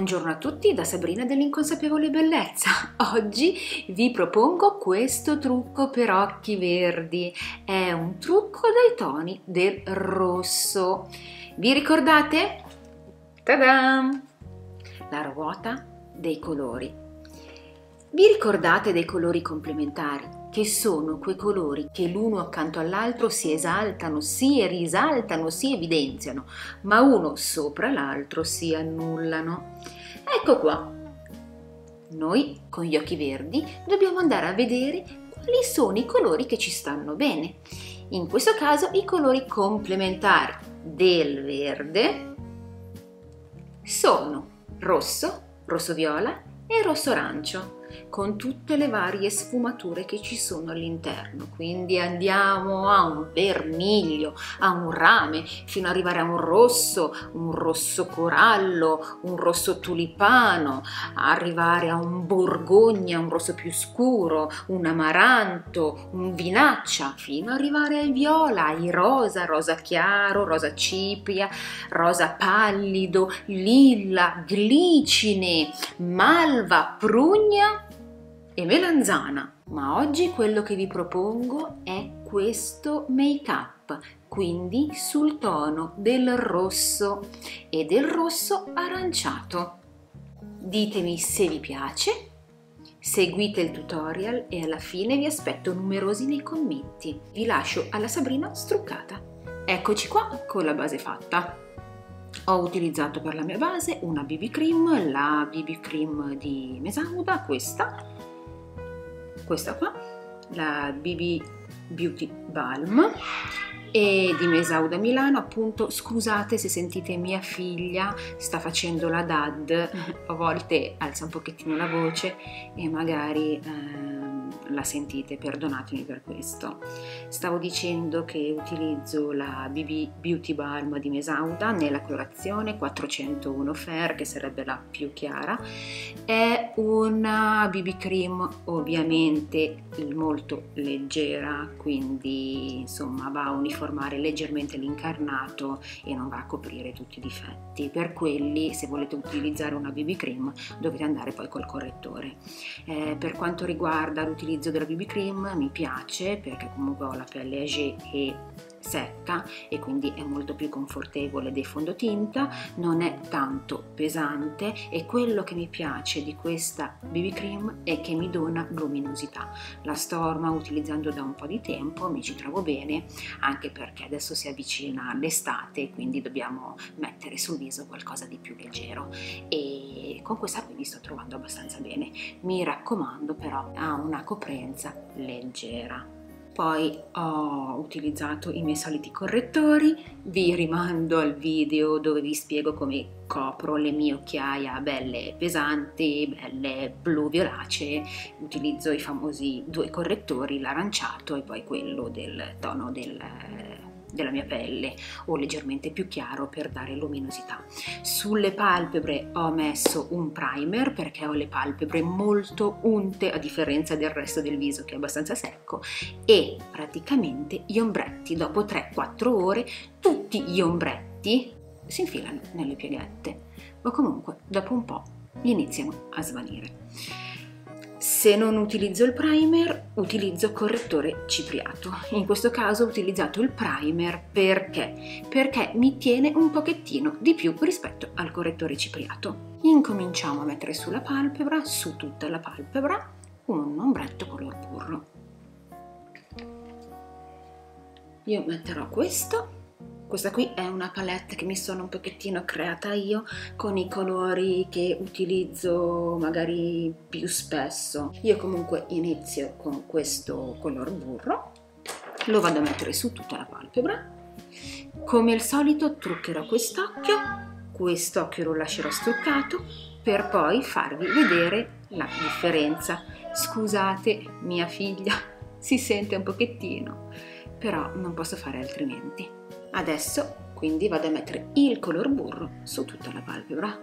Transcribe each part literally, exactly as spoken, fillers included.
Buongiorno a tutti da Sabrina dell'Inconsapevole Bellezza. Oggi vi propongo questo trucco per occhi verdi. È un trucco dai toni del rosso. Vi ricordate? Ta-da! La ruota dei colori. Vi ricordate dei colori complementari? Che sono quei colori che l'uno accanto all'altro si esaltano, si risaltano, si evidenziano, ma uno sopra l'altro si annullano. Ecco qua. Noi con gli occhi verdi dobbiamo andare a vedere quali sono i colori che ci stanno bene. In questo caso i colori complementari del verde sono rosso, rosso viola e rosso arancio, con tutte le varie sfumature che ci sono all'interno. Quindi andiamo a un vermiglio, a un rame, fino ad arrivare a un rosso, un rosso corallo, un rosso tulipano, arrivare a un borgogna, un rosso più scuro, un amaranto, un vinaccia, fino ad arrivare ai viola, ai rosa, rosa chiaro, rosa cipria, rosa pallido, lilla, glicine, malva, prugna e melanzana. Ma oggi quello che vi propongo è questo make up, quindi sul tono del rosso e del rosso aranciato. Ditemi se vi piace, seguite il tutorial e alla fine vi aspetto numerosi nei commenti. Vi lascio alla Sabrina struccata. Eccoci qua con la base fatta. Ho utilizzato per la mia base una B B cream, la B B cream di Mesauda, questa, questa qua, la B B Beauty Balm, e di Mesauda Milano, appunto. Scusate se sentite mia figlia sta facendo la dad, a volte alza un pochettino la voce e magari eh, la sentite, perdonatemi per questo. Stavo dicendo che utilizzo la B B Beauty Balm di Mesauda nella colorazione quattrocentouno Fair, che sarebbe la più chiara. È una B B cream ovviamente molto leggera, quindi insomma va a uniformare leggermente l'incarnato e non va a coprire tutti i difetti. Per quelli, se volete utilizzare una B B cream, dovete andare poi col correttore. Eh, per quanto riguarda l'utilizzo della B B cream, mi piace perché comunque ho la pelle âgée e secca e quindi è molto più confortevole dei fondotinta, non è tanto pesante, e quello che mi piace di questa B B cream è che mi dona luminosità. La sto ormai utilizzando da un po' di tempo, mi ci trovo bene, anche perché adesso si avvicina l'estate, quindi dobbiamo mettere sul viso qualcosa di più leggero, e con questa qui mi sto trovando abbastanza bene. Mi raccomando però, ha una coprenza leggera. Poi ho utilizzato i miei soliti correttori, vi rimando al video dove vi spiego come copro le mie occhiaie belle pesanti, belle blu violacee. Utilizzo i famosi due correttori, l'aranciato e poi quello del tono del della mia pelle o leggermente più chiaro per dare luminosità. Sulle palpebre ho messo un primer perché ho le palpebre molto unte a differenza del resto del viso che è abbastanza secco, e praticamente gli ombretti dopo tre quattro ore tutti gli ombretti si infilano nelle pieghette o comunque dopo un po' iniziano a svanire. Se non utilizzo il primer, utilizzo correttore cipriato. In questo caso ho utilizzato il primer perché? Perché mi tiene un pochettino di più rispetto al correttore cipriato. Incominciamo a mettere sulla palpebra, su tutta la palpebra, un ombretto color burro. Io metterò questo. Questa qui è una palette che mi sono un pochettino creata io con i colori che utilizzo magari più spesso. Io comunque inizio con questo color burro, lo vado a mettere su tutta la palpebra. Come al solito truccherò quest'occhio, quest'occhio lo lascerò struccato per poi farvi vedere la differenza. Scusate, mia figlia si sente un pochettino, però non posso fare altrimenti. Adesso quindi vado a mettere il color burro su tutta la palpebra.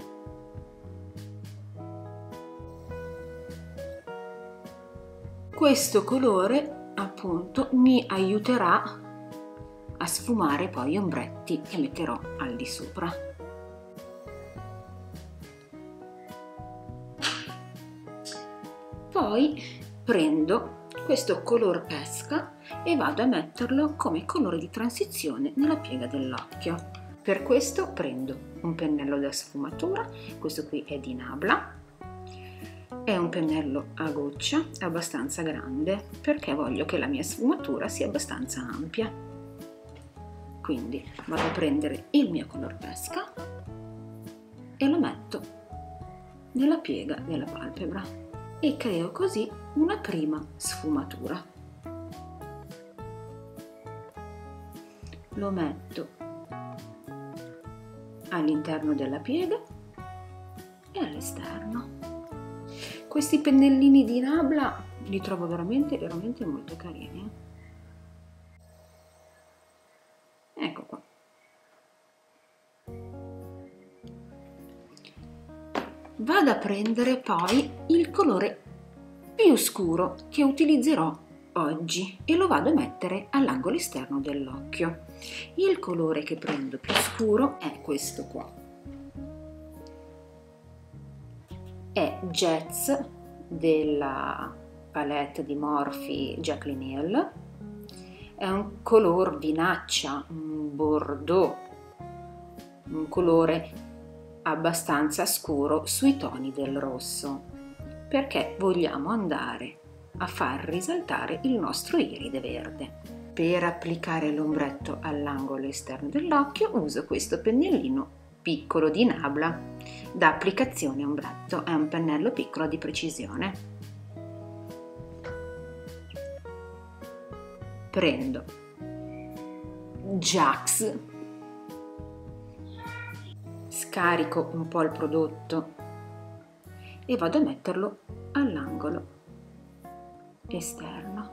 Questo colore appunto mi aiuterà a sfumare poi gli ombretti che metterò al di sopra. Poi prendo questo color pesca e vado a metterlo come colore di transizione nella piega dell'occhio. Per questo prendo un pennello da sfumatura, questo qui è di Nabla, è un pennello a goccia abbastanza grande perché voglio che la mia sfumatura sia abbastanza ampia. Quindi vado a prendere il mio color pesca e lo metto nella piega della palpebra e creo così una prima sfumatura. Lo metto all'interno della piega e all'esterno. Questi pennellini di Nabla li trovo veramente veramente molto carini. Ecco qua. Vado a prendere poi il colore più scuro che utilizzerò oggi e lo vado a mettere all'angolo esterno dell'occhio. Il colore che prendo più scuro è questo qua. È Jazz della palette di Morphe Jaclyn Hill. È un color vinaccia, un bordeaux, un colore abbastanza scuro sui toni del rosso, perché vogliamo andare a far risaltare il nostro iride verde. Per applicare l'ombretto all'angolo esterno dell'occhio uso questo pennellino piccolo di Nabla da applicazione ombretto, è un pennello piccolo di precisione. Prendo Jax, scarico un po' il prodotto e vado a metterlo all'angolo esterno.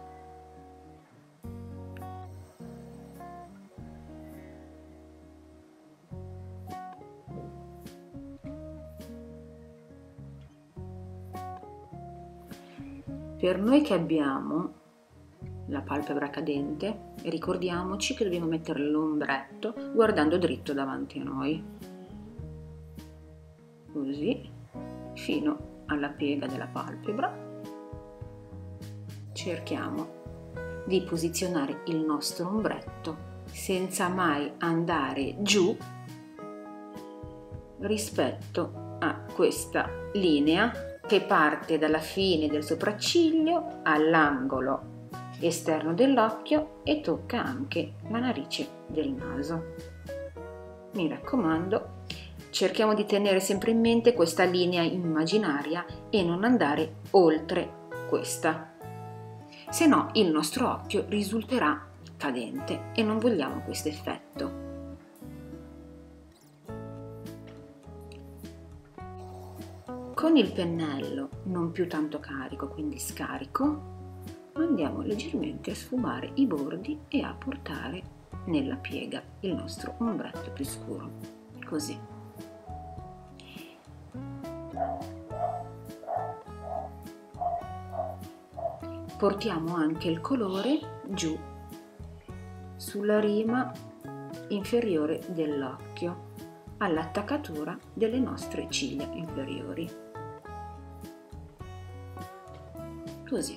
Per noi che abbiamo la palpebra cadente, ricordiamoci che dobbiamo mettere l'ombretto guardando dritto davanti a noi, così fino alla piega della palpebra. Cerchiamo di posizionare il nostro ombretto senza mai andare giù rispetto a questa linea che parte dalla fine del sopracciglio all'angolo esterno dell'occhio e tocca anche la narice del naso. Mi raccomando, cerchiamo di tenere sempre in mente questa linea immaginaria e non andare oltre questa, se no il nostro occhio risulterà cadente e non vogliamo questo effetto. Con il pennello non più tanto carico, quindi scarico, andiamo leggermente a sfumare i bordi e a portare nella piega il nostro ombretto più scuro, così. Portiamo anche il colore giù sulla rima inferiore dell'occhio, all'attaccatura delle nostre ciglia inferiori. Così.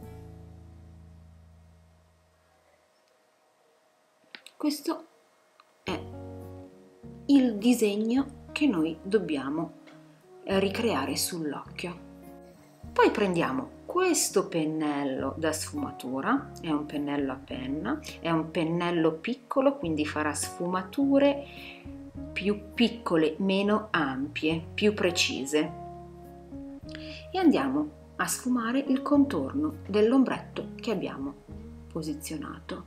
Questo è il disegno che noi dobbiamo ricreare sull'occhio. Poi prendiamo questo pennello da sfumatura, è un pennello a penna, è un pennello piccolo, quindi farà sfumature più piccole, meno ampie, più precise. E andiamo a sfumare il contorno dell'ombretto che abbiamo posizionato.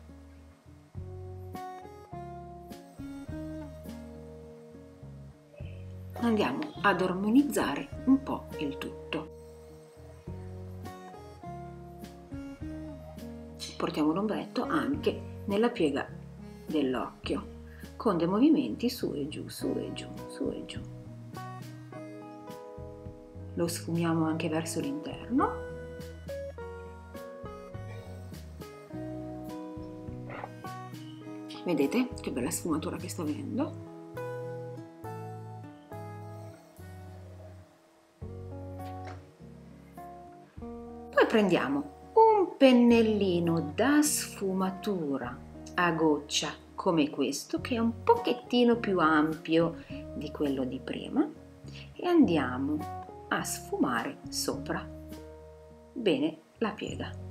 Andiamo ad armonizzare un po' il tutto. Portiamo l'ombretto anche nella piega dell'occhio con dei movimenti su e giù, su e giù, su e giù. Lo sfumiamo anche verso l'interno. Vedete che bella sfumatura che sta avendo? prendiamo un pennellino da sfumatura a goccia come questo, che è un pochettino più ampio di quello di prima, e andiamo a sfumare sopra bene la piega.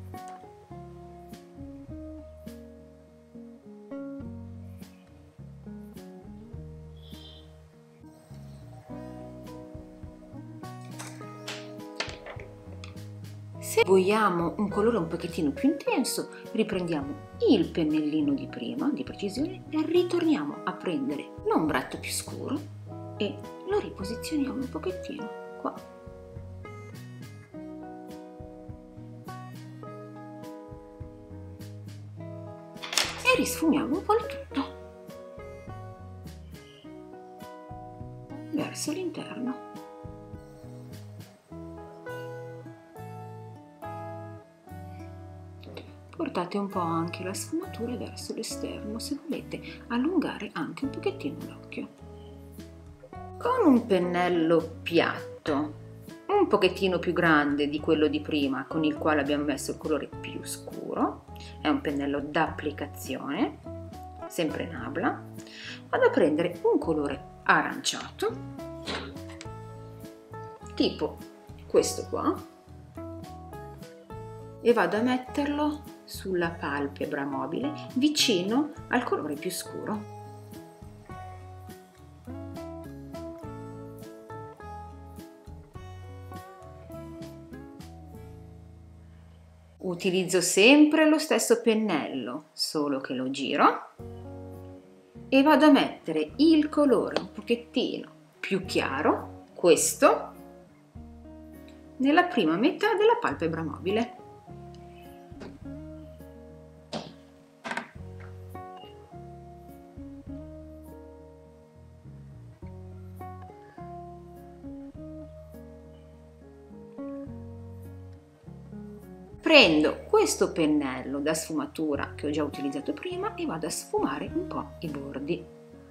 Se vogliamo un colore un pochettino più intenso, riprendiamo il pennellino di prima, di precisione, e ritorniamo a prendere l'ombretto più scuro e lo riposizioniamo un pochettino qua. E risfumiamo un po' il tutto verso l'interno. Portate un po' anche la sfumatura verso l'esterno se volete allungare anche un pochettino l'occhio. Con un pennello piatto, un pochettino più grande di quello di prima, con il quale abbiamo messo il colore più scuro, è un pennello d'applicazione, sempre Nabla, vado a prendere un colore aranciato, tipo questo qua, e vado a metterlo sulla palpebra mobile vicino al colore più scuro. Utilizzo sempre lo stesso pennello, solo che lo giro e vado a mettere il colore un pochettino più chiaro, questo, nella prima metà della palpebra mobile. Prendo questo pennello da sfumatura che ho già utilizzato prima e vado a sfumare un po' i bordi.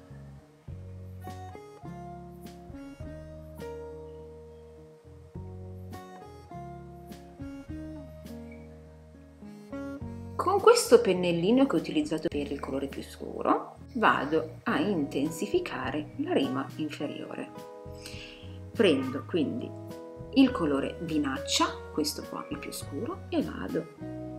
Con questo pennellino che ho utilizzato per il colore più scuro vado a intensificare la rima inferiore. Prendo quindi il colore vinaccia, questo qua il più scuro, e vado.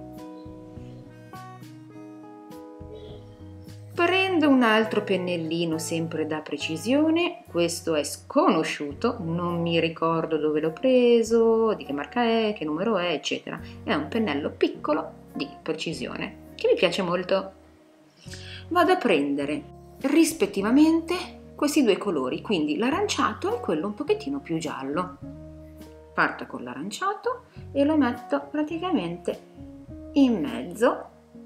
Prendo un altro pennellino sempre da precisione, questo è sconosciuto, non mi ricordo dove l'ho preso, di che marca è, che numero è, eccetera. È un pennello piccolo di precisione che mi piace molto. Vado a prendere rispettivamente questi due colori, quindi l'aranciato e quello un pochettino più giallo. Parto con l'aranciato e lo metto praticamente in mezzo.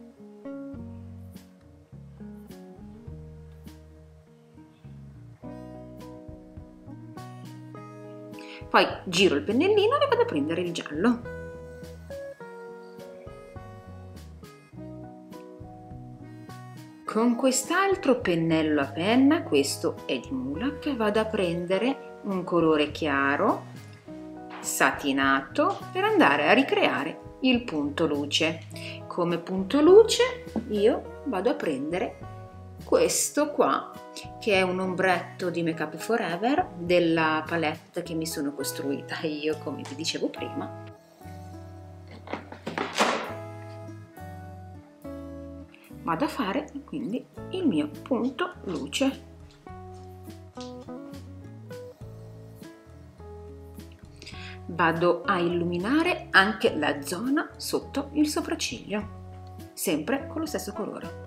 Poi giro il pennellino e vado a prendere il giallo. Con quest'altro pennello a penna, questo è di Mulac, vado a prendere un colore chiaro satinato per andare a ricreare il punto luce. Come punto luce io vado a prendere questo qua, che è un ombretto di Make Up For Ever della palette che mi sono costruita io, come vi dicevo prima. Vado a fare quindi il mio punto luce. Vado a illuminare anche la zona sotto il sopracciglio, sempre con lo stesso colore.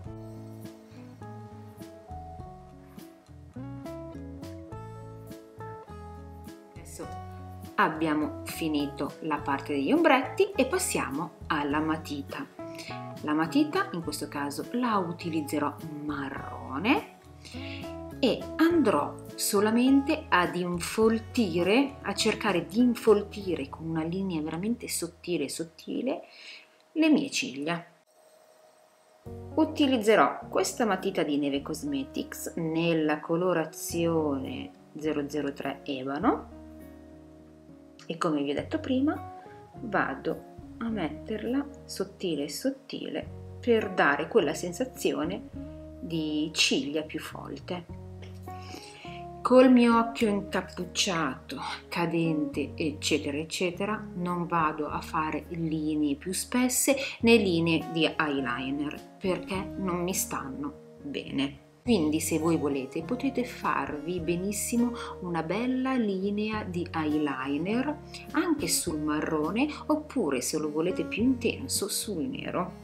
Adesso abbiamo finito la parte degli ombretti e passiamo alla matita. La matita in questo caso la utilizzerò marrone e andrò solamente ad infoltire, a cercare di infoltire con una linea veramente sottile sottile le mie ciglia. Utilizzerò questa matita di Neve Cosmetics nella colorazione zero zero tre Ebano e, come vi ho detto prima, vado a metterla sottile sottile per dare quella sensazione di ciglia più folte. Col mio occhio incappucciato, cadente, eccetera eccetera, non vado a fare linee più spesse né linee di eyeliner perché non mi stanno bene. Quindi se voi volete potete farvi benissimo una bella linea di eyeliner anche sul marrone, oppure se lo volete più intenso sul nero.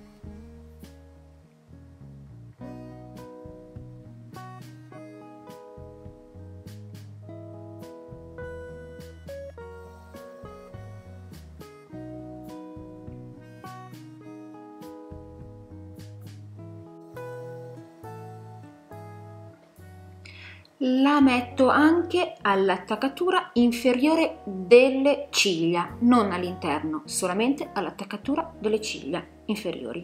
La metto anche all'attaccatura inferiore delle ciglia, non all'interno, solamente all'attaccatura delle ciglia inferiori.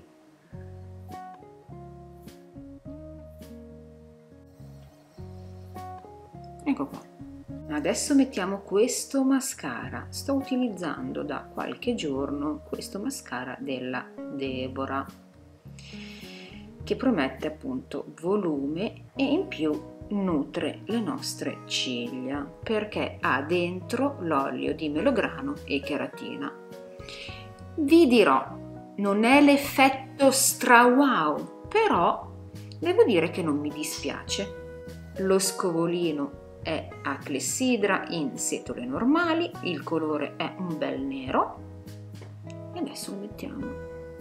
Ecco qua. Adesso mettiamo questo mascara. Sto utilizzando da qualche giorno questo mascara della Deborah, che promette appunto volume e in più nutre le nostre ciglia perché ha dentro l'olio di melograno e cheratina. Vi dirò, non è l'effetto stra wow, però devo dire che non mi dispiace. Lo scovolino è a clessidra in setole normali, il colore è un bel nero e adesso lo mettiamo.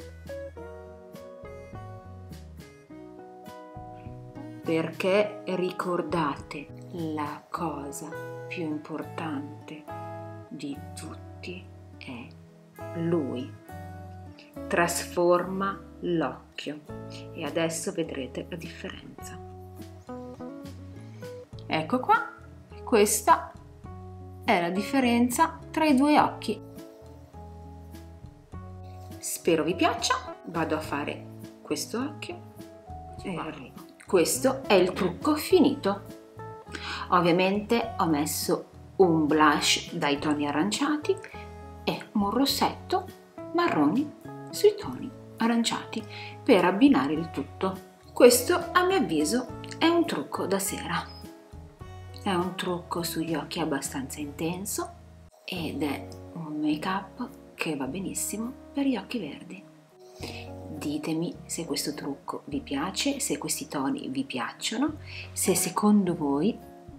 Perché ricordate, la cosa più importante di tutti è lui. Trasforma l'occhio e adesso vedrete la differenza. Ecco qua, questa è la differenza tra i due occhi. Spero vi piaccia, vado a fare questo occhio e arrivo. Questo è il trucco finito. Ovviamente ho messo un blush dai toni aranciati e un rossetto marroni sui toni aranciati per abbinare il tutto. Questo a mio avviso è un trucco da sera. È un trucco sugli occhi abbastanza intenso ed è un make-up che va benissimo per gli occhi verdi. Ditemi se questo trucco vi piace, se questi toni vi piacciono, se secondo voi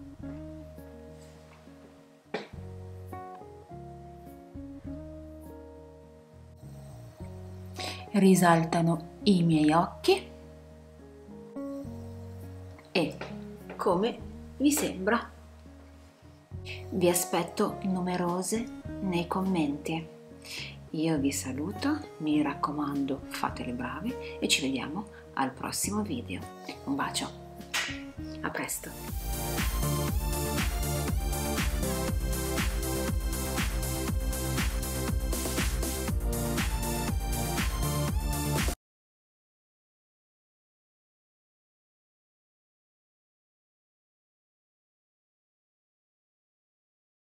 risaltano i miei occhi e come vi sembra. Vi aspetto numerose nei commenti. Io vi saluto, mi raccomando, fate le brave e ci vediamo al prossimo video. Un bacio, a presto!